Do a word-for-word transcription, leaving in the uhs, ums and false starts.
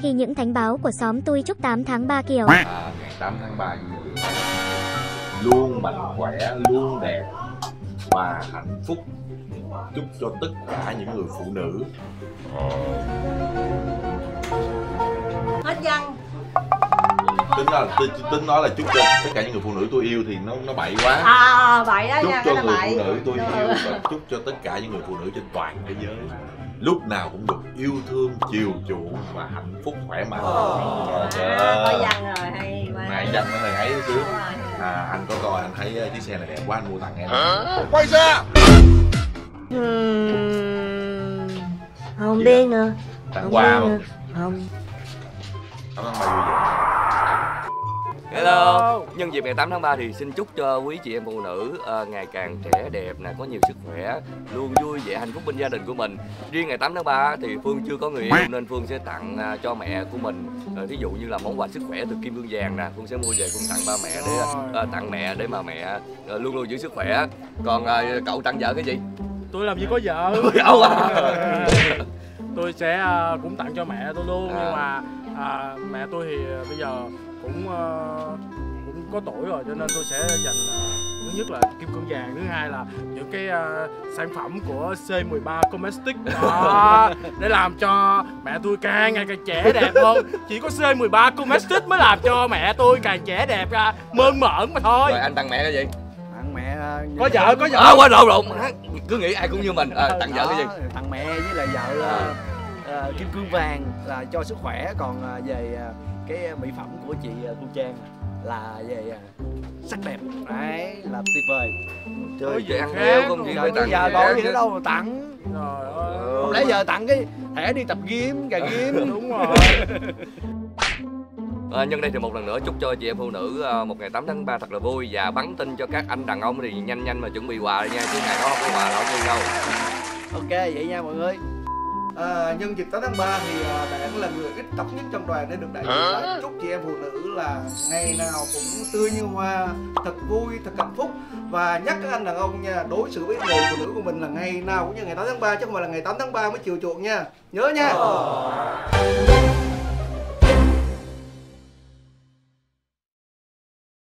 khi những thánh báo của xóm tôi chúc tám tháng ba kiểu. À, ngày tám tháng ba luôn mạnh khỏe, luôn đẹp và hạnh phúc. Chúc cho tất cả những người phụ nữ. Hết văn. Tính nói là, tính nói là chúc cho tất cả những người phụ nữ tôi yêu thì nó nó bậy quá. À bậy đó chúc nha, cho cái người bậy. phụ nữ tôi Được. yêu và chúc cho tất cả những người phụ nữ trên toàn thế giới lúc nào cũng được yêu thương, chiều chuộng và hạnh phúc khỏe mạnh. À, có văn rồi hay quá. Này văn nó này ấy chứ. À, anh có coi, anh thấy chiếc xe này đẹp quá, anh mua tặng em. Quay ra. Uhm, không biết nữa. Tặng quà không? Không. Cảm ơn bà vui vẻ. Hello, nhân dịp ngày tám tháng ba thì xin chúc cho quý chị em phụ nữ uh, ngày càng trẻ đẹp nè, có nhiều sức khỏe, luôn vui vẻ hạnh phúc bên gia đình của mình. Riêng ngày tám tháng ba thì Phương chưa có người yêu nên Phương sẽ tặng uh, cho mẹ của mình, uh, ví dụ như là món quà sức khỏe từ Kim Cương Vàng nè, Phương sẽ mua về Phương tặng ba mẹ để uh, tặng mẹ để mà mẹ uh, luôn luôn giữ sức khỏe. Còn uh, cậu tặng vợ cái gì? Tôi làm gì có vợ. Vợ à. Tôi sẽ uh, cũng tặng cho mẹ tôi luôn, à. Nhưng mà uh, mẹ tôi thì uh, bây giờ cũng uh, cũng có tuổi rồi cho nên tôi sẽ dành uh, thứ nhất là Kim Cương Vàng, thứ hai là những cái uh, sản phẩm của C mười ba Cosmetics đó, để làm cho mẹ tôi càng ngày càng trẻ đẹp hơn. Chỉ có C mười ba Cosmetics mới làm cho mẹ tôi càng trẻ đẹp ra, mơn mởn mà thôi. Rồi anh tặng mẹ cái gì? Tặng mẹ uh, có vợ có vợ. À, quên lộn lộn, cứ nghĩ ai cũng như mình. À, tặng vợ cái gì? Tặng mẹ với lại vợ uh, uh, Kim Cương Vàng là cho sức khỏe, còn uh, về uh, cái mỹ phẩm của chị uh, Thu Trang là về uh, sắc đẹp, đấy là tuyệt vời. Chơi vậy ăn heo không gì phải tặng giờ gọi gì nữa đâu mà tặng. Trời ơi. Không lẽ giờ tặng cái thẻ đi tập gym, gà gym. Đúng rồi. À, nhân đây thì một lần nữa chúc cho chị em phụ nữ uh, một ngày tám tháng ba thật là vui, và bắn tin cho các anh đàn ông thì nhanh nhanh mà chuẩn bị quà nha, chứ ngày đó không có quà là không vui đâu. Ok vậy nha mọi người. À, nhân dịp tám tháng ba thì à, bạn là người ít tóc nhất trong đoàn để được đại diện lại chúc chị em phụ nữ là ngày nào cũng tươi như hoa, thật vui, thật hạnh phúc. Và nhắc các anh đàn ông nha, đối xử với người phụ nữ của mình là ngày nào cũng như ngày tám tháng ba chứ không phải là ngày tám tháng ba mới chiều chuộng nha. Nhớ nha.